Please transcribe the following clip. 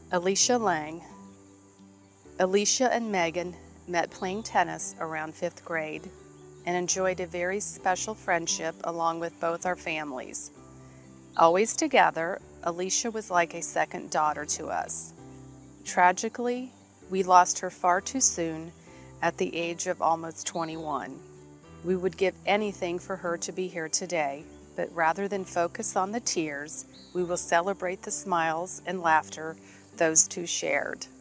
Alicia Lang. Alicia and Megan met playing tennis around 5th grade and enjoyed a very special friendship along with both our families. Always together, Alicia was like a second daughter to us. Tragically, we lost her far too soon at the age of almost 21. We would give anything for her to be here today, but rather than focus on the tears, we will celebrate the smiles and laughter those two shared.